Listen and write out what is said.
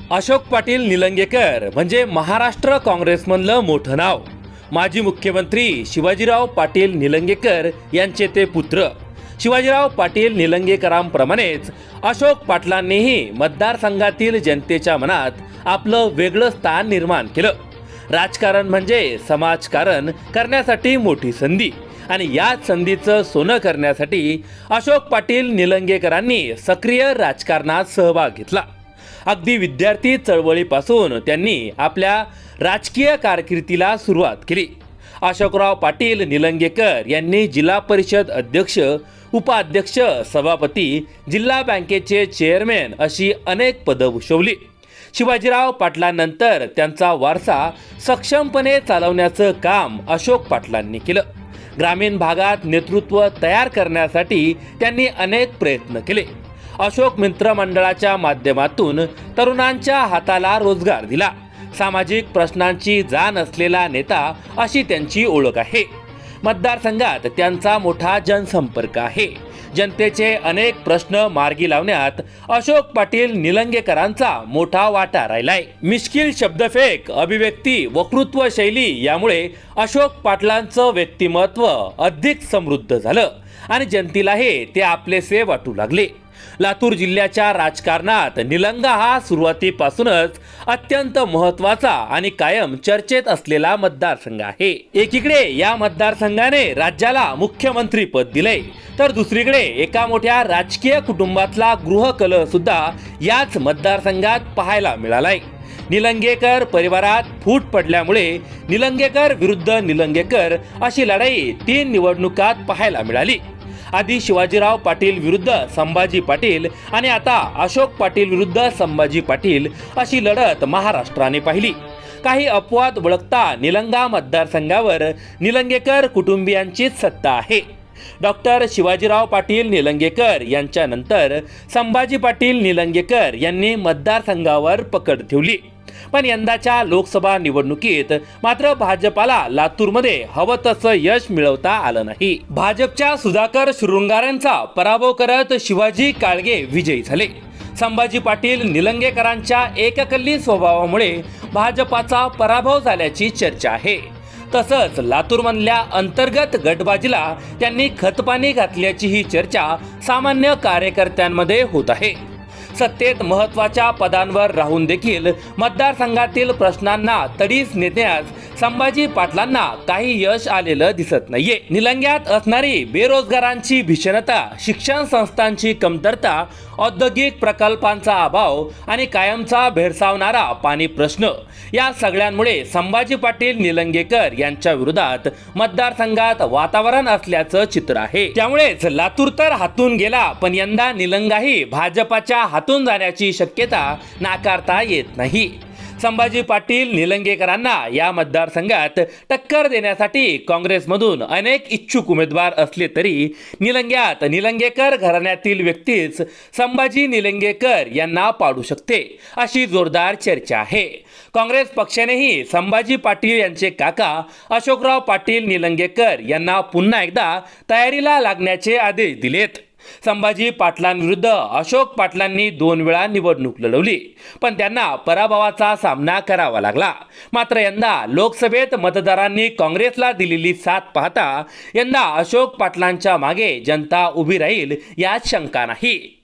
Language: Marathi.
अशोक पाटील निलंगेकर म्हणजे महाराष्ट्र काँग्रेसमधलं मोठं नाव। माजी मुख्यमंत्री शिवाजीराव पाटील निलंगेकर यांचे ते पुत्र। शिवाजीराव पाटील निलंगेकरांप्रमाणेच अशोक पाटलांनीही मतदारसंघातील जनतेच्या मनात आपलं वेगळं स्थान निर्माण केलं। राजकारण म्हणजे समाजकारण करण्यासाठी मोठी संधी आणि याच संधीचं सोनं करण्यासाठी अशोक पाटील निलंगेकरांनी सक्रिय राजकारणात सहभाग घेतला। अगदी विद्यार्थी चळवळीपासून त्यांनी आपल्या राजकीय कारकिर्दीला सुरुवात केली। अशोकराव पाटील निलंगेकर यांनी जिल्हा परिषद अध्यक्ष, उपाध्यक्ष, सभापती, जिल्हा बँकेचे चेअरमॅन अशी अनेक पदं भूषवली। शिवाजीराव पाटलांनंतर त्यांचा वारसा सक्षमपणे चालवण्याचं काम अशोक पाटलांनी केलं। ग्रामीण भागात नेतृत्व तयार करण्यासाठी त्यांनी अनेक प्रयत्न केले। अशोक मित्र मंडळाच्या माध्यमातून तरुणांच्या हाताला रोजगार दिला। सामाजिक प्रश्नांची जाण असलेला नेता अशी त्यांची ओळख आहे। मतदारसंघात त्यांचा मोठा जनसंपर्क आहे। जनतेचे अनेक प्रश्न मार्गी लावण्यात अशोक पाटील निलंगेकरांचा मोठा वाटा राहिलाय। मिश्किल शब्दफेक, अभिव्यक्ती, वक्तृत्व शैली यामुळे अशोक पाटलांचं व्यक्तिमत्व अधिक समृद्ध झालं आणि जनतेलाही ते आपलेसे वाटू लागले। लातूर जिल्ह्याच्या राजकारणात निलंगा हा सुरुवातीपासूनच अत्यंत महत्त्वाचा आणि कायम चर्चेत असलेला मतदारसंघ आहे। एकीकडे या मतदारसंघाने राज्याला मुख्यमंत्री पद दिले, तर दुसरीकडे एका मोठ्या राजकीय कुटुंबातला गृहकलह सुद्धा याच मतदारसंघात पाहायला मिळालाय। निलंगेकर परिवारात फूट पडल्यामुळे निलंगेकर विरुद्ध निलंगेकर अशी लढाई 3 निवडणुकात पाहायला मिळाली। आधी शिवाजीराव पाटील विरुद्ध संभाजी पाटील आणि आता अशोक पाटील विरुद्ध संभाजी पाटील अशी लढत महाराष्ट्राने पाहिली। काही अपवाद वळखता निलंगा मतदारसंघावर निलंगेकर कुटुंबियांचीच सत्ता आहे। डॉक्टर शिवाजीराव पाटील निलंगेकर यांच्यानंतर संभाजी पाटील निलंगेकर यांनी मतदारसंघावर पकड ठेवली। पण यंदाच्या लोकसभा निवडणुकीत मात्र भाजपाला लातूरमध्ये हवं तसं यश मिळवता आलं नाही। भाजपच्या सुधाकर शृंगारेंचा पराभव करत शिवाजी काळगे विजयी झाले। संभाजी पाटील निलंगेकरांच्या एककल्ली स्वभावामुळे भाजपाचा पराभव झाल्याची चर्चा आहे। तसंच लातूरमधल्या अंतर्गत गटबाजीला त्यांनी खतपाणी घातल्याची ही चर्चा सामान्य कार्यकर्त्यांमध्ये होत आहे। सत्तेत महत्त्वाच्या पदांवर राहून देखील मतदारसंघातील प्रश्नांना तडीस नेण्यास संभाजी पाटलांना काही यश आलेलं दिसत नाहीये। निलंग्यात असणारी बेरोजगारांची भीषणता, शिक्षण संस्थांची कमतरता, औद्योगिक प्रकल्पांचा अभाव आणि कायमचा भेडसावणारा पाणी प्रश्न या सगळ्यांमुळे संभाजी पाटील निलंगेकर यांच्या विरोधात मतदारसंघात वातावरण असल्याचं चित्र आहे। त्यामुळेच लातूर तर हातून गेला, पण यंदा निलंगाही भाजपाच्या हातून जाण्याची शक्यता नाकारता येत नाही। संभाजी पाटील निलंगेकरांना या मतदारसंघात टक्कर देण्यासाठी काँग्रेसमधून अनेक इच्छुक उमेदवार असले तरी निलंग्यात निलंगेकर घराण्यातील व्यक्तीच संभाजी निलंगेकर यांना पाडू शकते अशी जोरदार चर्चा आहे। काँग्रेस पक्षानेही संभाजी पाटील यांचे काका अशोकराव पाटील निलंगेकर यांना पुन्हा एकदा तयारीला लागण्याचे आदेश दिलेत। संभाजी पाटलांविरुद्ध अशोक पाटलांनी 2 वेळा निवडणूक लढवली, पण त्यांना पराभवाचा सामना करावा लागला। मात्र यंदा लोकसभेत मतदारांनी काँग्रेसला दिलेली साथ पाहता यंदा अशोक पाटलांच्या मागे जनता उभी राहील यात शंका नाही।